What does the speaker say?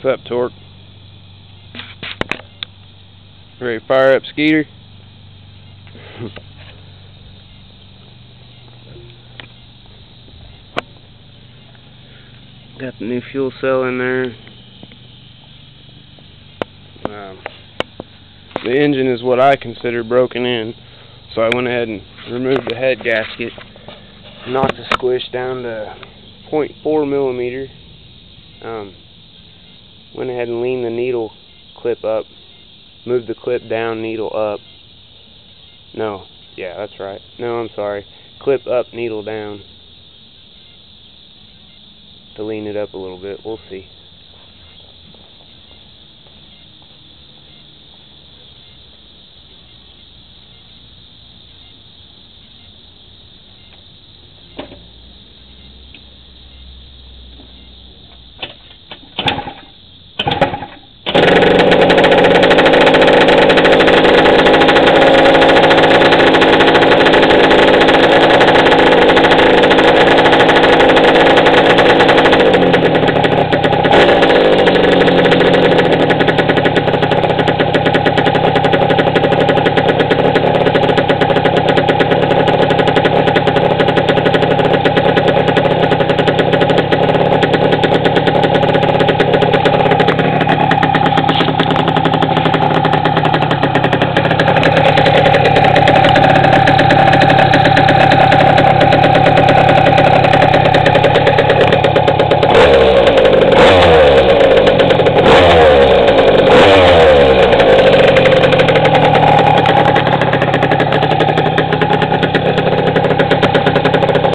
What's up, Torque? Ready to fire up Skeedr? Got the new fuel cell in there. The engine is what I consider broken in, so I went ahead and removed the head gasket, knocked the squish down to 0.4 millimeter. Went ahead and leaned the needle clip up, moved the clip down, needle up. No, yeah, that's right. No, I'm sorry. Clip up, needle down to lean it up a little bit. We'll see.